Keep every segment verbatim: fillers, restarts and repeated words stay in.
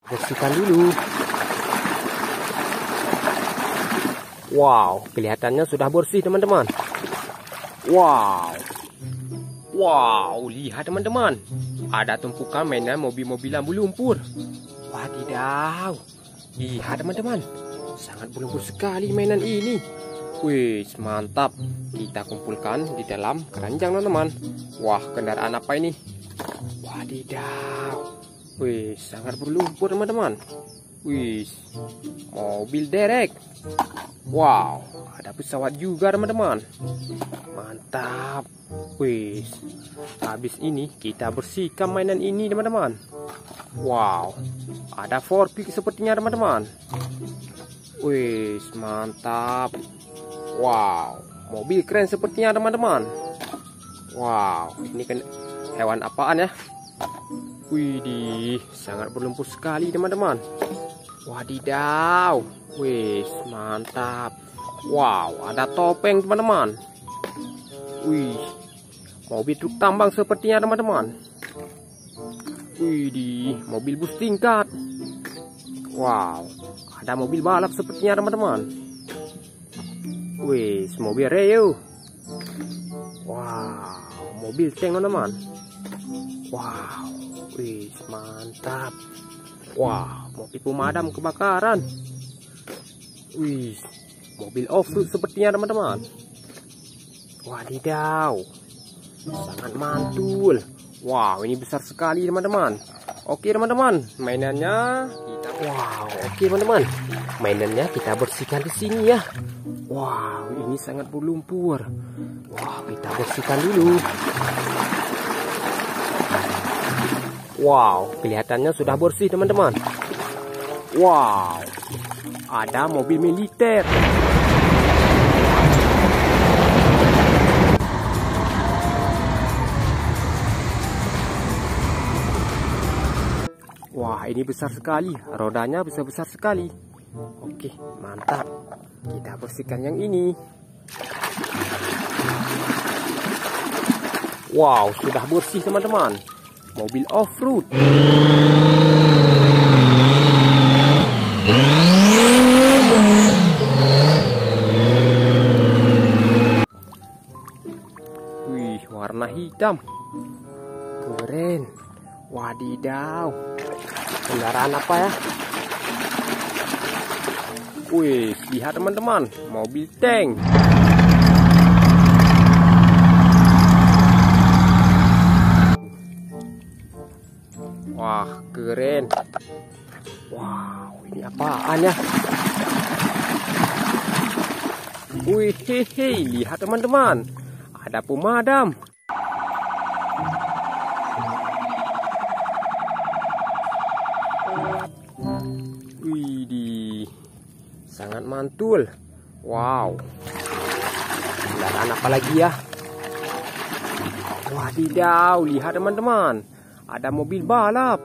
Bersihkan dulu. Wow, kelihatannya sudah bersih teman-teman. Wow. Wow, lihat teman-teman. Ada tumpukan mainan mobil-mobilan berlumpur. Wadidaw. Lihat teman-teman. Sangat berlumpur sekali mainan ini. Wih, mantap. Kita kumpulkan di dalam keranjang teman-teman. Wah, kendaraan apa ini? Wadidaw. Wih, sangat berlumpur teman-teman. Wih, mobil derek. Wow, ada pesawat juga teman-teman. Mantap. Wih, habis ini kita bersihkan mainan ini teman-teman. Wow, ada forklift sepertinya teman-teman. Wih, mantap. Wow, mobil keren sepertinya teman-teman. Wow, ini kan hewan apaan ya? Widih, sangat berlumpur sekali teman-teman. Wadidaw. Wih, mantap. Wow, ada topeng teman-teman. Wih, mobil truk tambang sepertinya teman-teman. Widih, mobil bus tingkat. Wow, ada mobil balap sepertinya teman-teman. Wih, mobil Reo. Wow, mobil tank teman-teman. Wow, wih, mantap. Wow, mobil pemadam kebakaran. Wih, mobil off-road sepertinya teman-teman. Wadidaw, sangat mantul. Wow, ini besar sekali teman-teman. Oke teman-teman, mainannya kita wow, oke teman-teman. Mainannya kita bersihkan di sini ya. Wow, ini sangat berlumpur. Wow, kita bersihkan dulu. Wow, kelihatannya sudah bersih teman-teman. Wow, ada mobil militer. Wah, ini besar sekali. Rodanya besar-besar sekali. Oke, mantap. Kita bersihkan yang ini. Wow, sudah bersih teman-teman. Mobil off-road. Wih, warna hitam. Keren. Wadidaw. Kendaraan apa ya? Wih, lihat teman-teman, mobil tank. Wah, keren. Wow, ini apaan ya? Wih, hehe, lihat teman-teman, ada pemadam. Widih, sangat mantul. Wow, kendaraan apa lagi ya? Wadidaw, lihat teman-teman, ada mobil balap.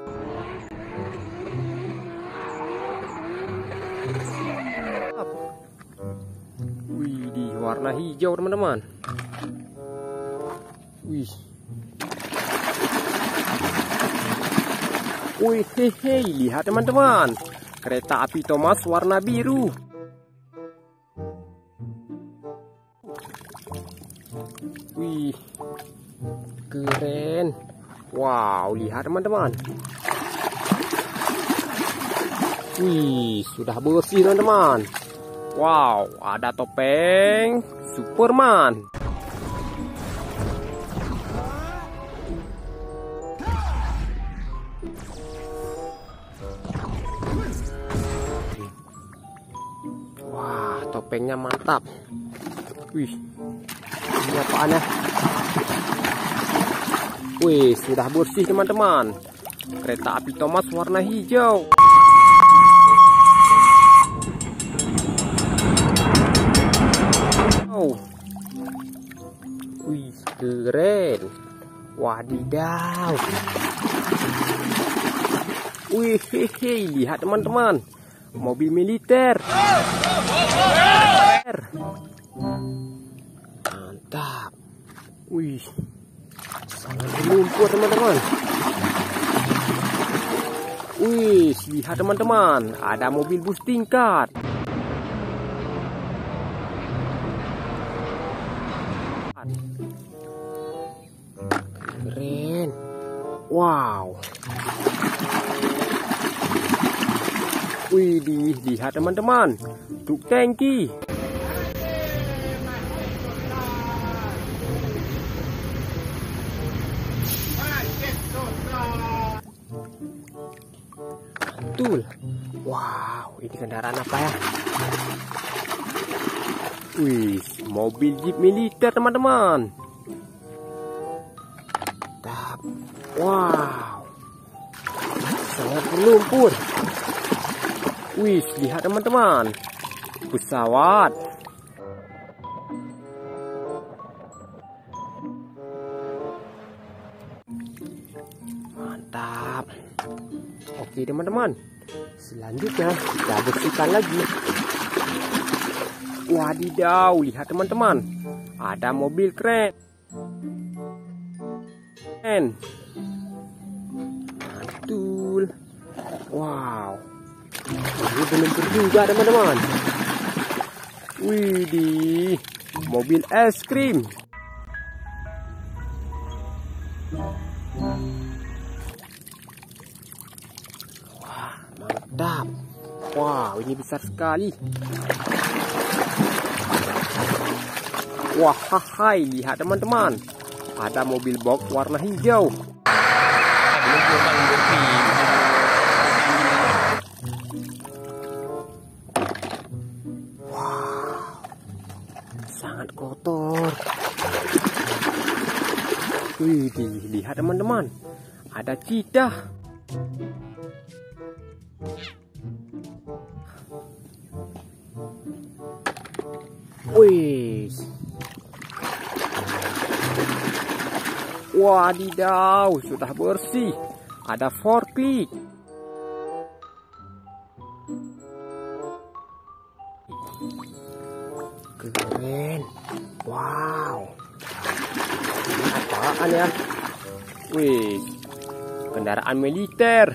Widih, warna hijau teman-teman. Wih. Wih, hehe, lihat teman-teman, kereta api Thomas warna biru. Wih, keren. Wow, lihat teman-teman. Wih, sudah bersih teman-teman. Wow, ada topeng Superman. Wah, topengnya mantap. Wih, ini apaan ya? Wih, sudah bersih teman-teman. Kereta api Thomas warna hijau. Oh. Wih, keren. Wadidaw. Wih, hehe, lihat teman-teman, mobil militer. Mantap. Wih, sangat berlumpur teman-teman. Wih, lihat teman-teman, ada mobil bus tingkat. Keren. Wow. Wih, lihat teman-teman, truk tangki. Betul. Wow, ini kendaraan apa ya? Wih, mobil jeep militer teman-teman. Wow, sangat berlumpur. Wih, lihat teman-teman, pesawat. Mantap. Oke teman-teman, selanjutnya kita bersihkan lagi. Wadidaw, lihat teman-teman, ada mobil keren. Mantul. Wow, ini berlumpur juga teman-teman. Widih, mobil es krim. Wah, mantap. Wow, ini besar sekali. Wah, hai, lihat teman-teman, ada mobil box warna hijau. Wow, sangat kotor. Wih, lihat teman-teman, ada cheetah. Wih, wadidaw, sudah bersih. Ada forklift. Keren. Wow, ini apaan ya? Wih, kendaraan militer.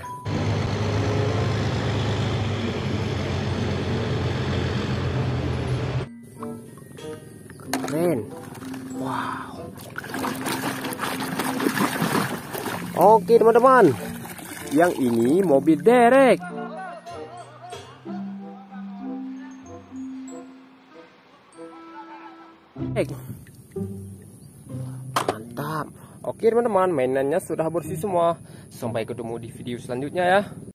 Keren. Wow. Oke teman-teman, yang ini mobil derek. Mantap. Oke teman-teman, mainannya sudah bersih semua. Sampai ketemu di video selanjutnya ya.